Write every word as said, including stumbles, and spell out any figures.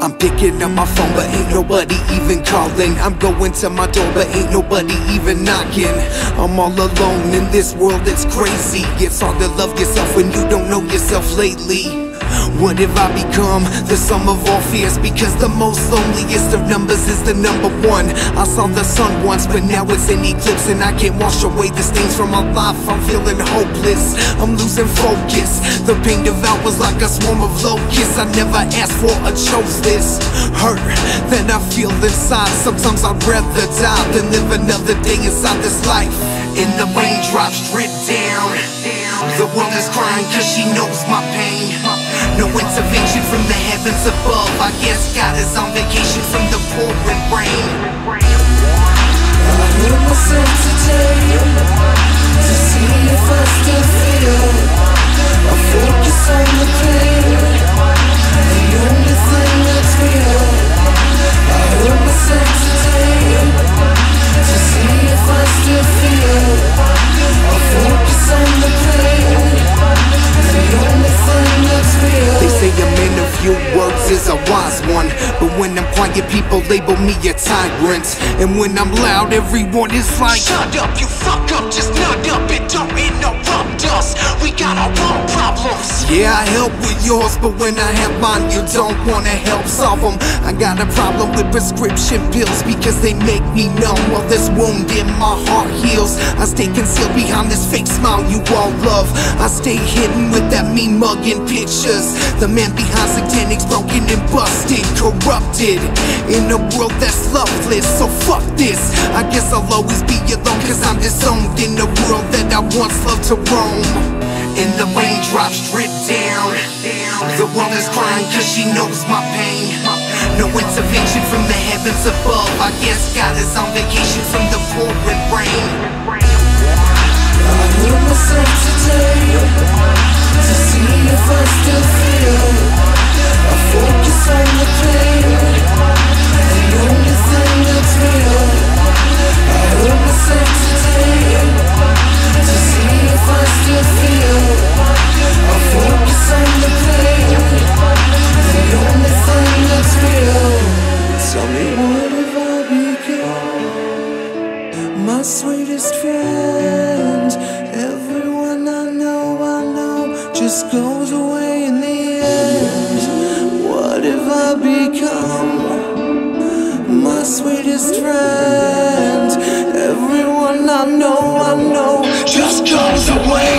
I'm picking up my phone, but ain't nobody even calling. I'm going to my door, but ain't nobody even knocking. I'm all alone in this world, it's crazy. It's hard to love yourself when you don't know yourself lately. What have I become? The sum of all fears, because the most loneliest of numbers is the number one. I saw the sun once, but now it's an eclipse, and I can't wash away the stains from my life. I'm feeling hopeless, I'm losing focus. The pain devours like a swarm of locusts. I never asked for or chose this hurt that I feel inside. Sometimes I'd rather die than live another day inside this life. And the raindrops drip down, the world is crying cause she knows my pain. No intervention from the heavens above. I guess God is on vacation from the pouring rain. I heard myself today to see if I still feel. I focus on the pain, the only thing that's real. I heard myself today to see if I still feel. I focus on the pain, the only thing that's real. They say a man of few words is a wise one, but when I'm quiet people label me a tyrant. And when I'm loud everyone is like, shut up, you fuck up, just nut up and don't interrupt us. We got our own problems. yeah, I help with yours, but when I have mine you don't wanna help solve them. I got a problem with prescription pills because they make me numb while this wound in my heart heals. I stay concealed behind this fake smile you all love. I stay hidden with that mean mug and pictures. The man behind satanics broken and busted, corrupted in a world that's loveless. So fuck this, I guess I'll always be alone cause I'm disowned in a world that I once loved to roam. And the raindrops drip down, the world is crying cause she knows my pain. No intervention from the heavens above. I guess God is on vacation from the pouring rain. I heard myself today to see if I still feel. I focus on the pain, the only thing that's real. I heard myself today to see if I still feel. I focus on the pain, the only thing that's real. Tell me, what have I become? My sweetest friend. Everyone I know, I know just goes away in the end. What have I become? My sweetest friend. Everyone I know, I know just goes away.